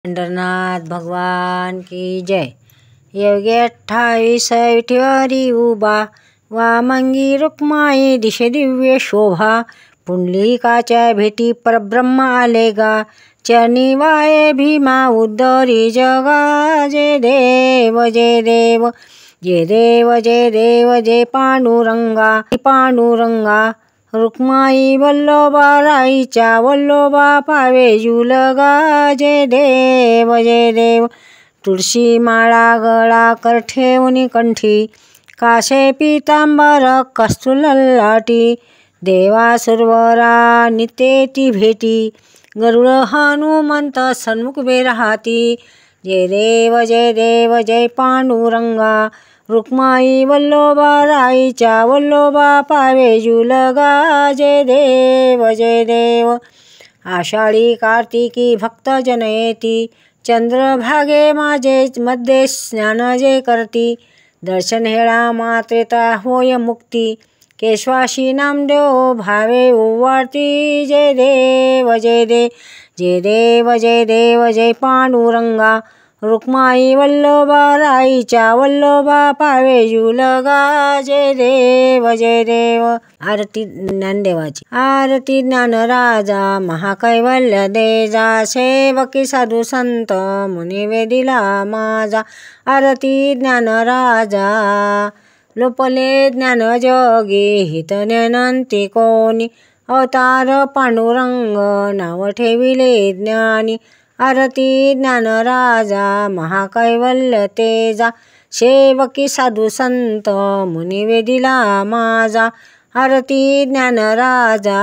पंढरनाथ भगवान की जय। योगी 28 विठेवरी उभा, वामंगी रुक्माई दिशे दिव्य शोभा। पुंडलिकाच्या भेटी परब्रह्म आले गा, चरणी वाये भीमा उद्धरी जगा। जय देव जय देव जय देव जय देव जय पांडुरंगा पांडुरंगा। रुक्माई वल्लोबा राईच्या वल्लोबा पावे जुलगा। जय देव जय देव। तुळशी माळा गळा कर ठेवून कंठी, काशे पीतांबर कस्तूर ललाटी। देवा सुरवरा नित्ये ती भेटी, गरुड हनुमंत सन्मुख उभे राहती। जय देव जय पांडुरंगा। रुक्माई वल्लोबा राईच्या वल्लोबा पावे जुलगा। जय देव। आषाढी कार्तिकी भक्तजन येती, चंद्रभागे माझे मध्ये स्नान जे करती। दर्शन हेळा मात्रेता होय मुक्ती, केशवाशी नामदेव भावे ओवाळती। जय देव जय देव जय देव जय पांडुरंगा। रुक्माई वल्लोबा राईच्या वल्लोबा पावे जुलगा। जय देव। आरती ज्ञानदेवाची। आरती ज्ञानराजा महाकैवल्य देजा, सेवकी साधू संत मुनी वेदिला माझा। आरती ज्ञानराजा लोपले ज्ञान जोगी, हित ज्ञानंती कोणी। अवतार पांडुरंग नाव ठेविले ज्ञानी। आरती ज्ञानराजा महाकैवल्य तेजा, सेवकी साधू संत मुनी वेदिला माझा। आरती ज्ञानराजा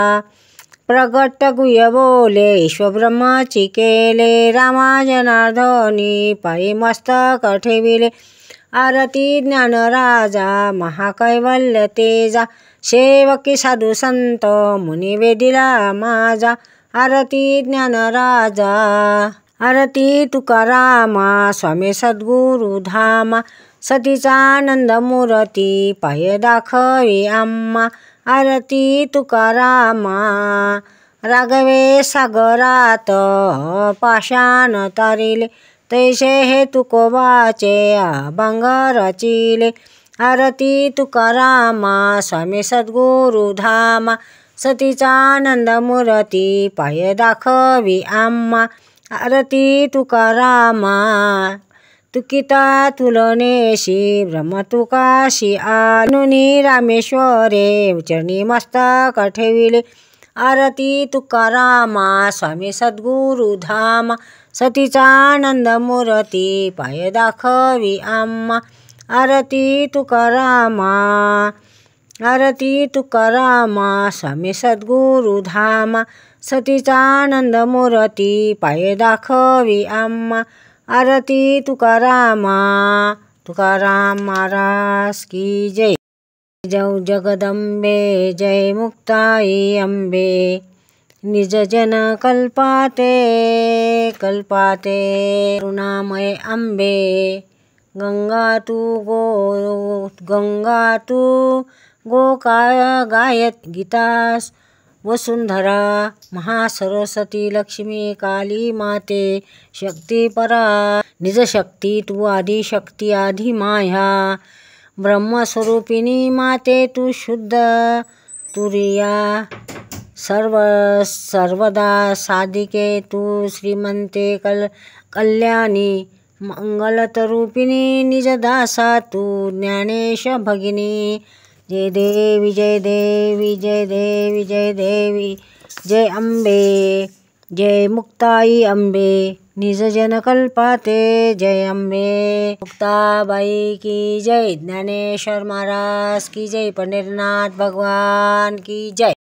प्रगट गुह्य बोले, ईश्वरब्रह्माची केले। रामा जनार्दनी पायी मस्तक ठेविले। आरती ज्ञानराजा महाकैवल्य तेजा, सेवकी साधू संत मुनी वेदिला माझा। आरती ज्ञानराजा। आरती तुकारामा स्वामी सद्गुरु धामा, सतीचा आनंद मूर्ती पाय दाखवी आम्हा। आरती तुकारामा रागवे सागरात पाषाण तारिले, तैसे हे तुकोबाचे अभंग रचिले। आरती तुकारामा स्वामी सद्गुरु धामा, सतीचा आनंद मूर्ती पाय दाखवी आम्हा। आरती तुकारामा तुकिता तुलनेशी ब्रह्म तुकाशी आनुनी रामेश्वरे चरणी मस्तक ठेविले। आरती तुकारामा स्वामी सद्गुरु धामा, सतीचा आनंद मूर्ती पाय दाखवी आम्हा। आरती तुकारामा। आरती तुकारामा स्वामी सद्गुरु धामा, सतीचा आनंद मूर्ती पाय दाखवी आम्हा। आरती तुकारामा। तुकाराम महाराज की जय। जय जगदंबे जय मुक्ताई अंबे, निज जन कल्पाते करुणामय अंबे। गंगा तू गोकाळ गायत गीतास, वसुंधरा महासरस्वती लक्ष्मी काली माते शक्ती परा। निज शक्ती तू आदि शक्ती आधी माया, ब्रह्मस्वरूपिणी माते तू शुद्ध तुरिया। सर्वदा साधिके तू श्रीमंते कल्याणी, मंगलतरूपिणी निज दासा तू ज्ञानेश भगिनी। जय देवी जय देवी जय देवी जय देवी जय अंबे, जय मुक्ताई अंबे निज जन कल्पाते। जय अंबे। मुक्ताबाई की जय। ज्ञानेश्वर महाराज की जय। पंढरनाथ भगवान की जय।